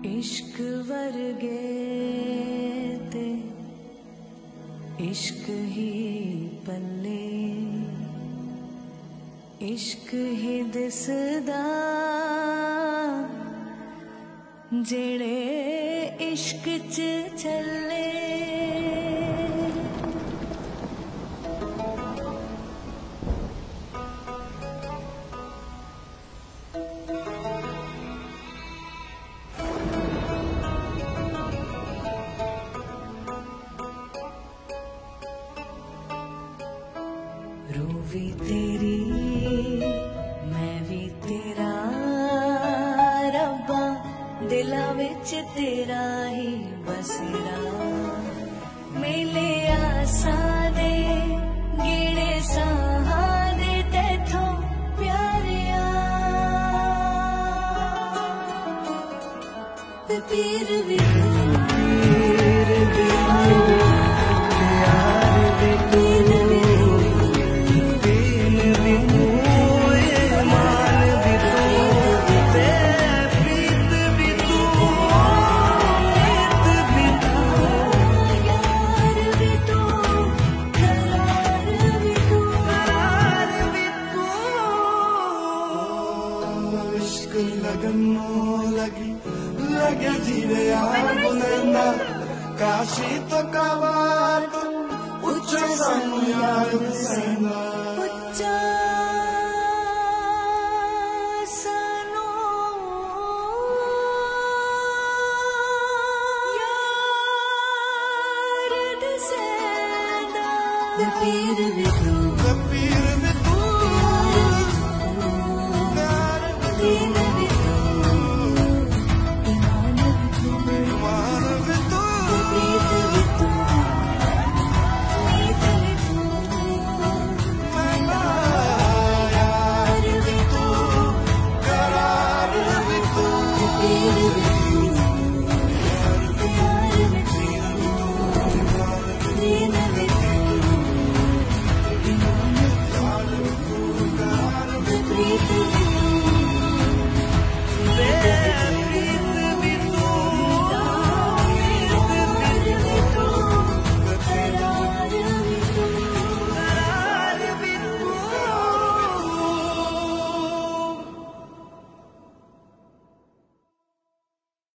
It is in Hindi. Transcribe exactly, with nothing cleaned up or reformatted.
इश्क वर्गे ते इश्क ही पल्ले इश्क ही दिसदा जेड़े इश्क च चले। रूह भी तेरी मैं भी तेरा रब्बा दिला विच तेरा ही बसेरा। मेले आसा दे गिणे साहा दे तेथों प्यारिया पीर भी पीर भी लगन लगी लगे जीरे बुलंदा काशी तो कावा उच्चा सानू यार सेना उच्चा सानू यार सेना पीर भी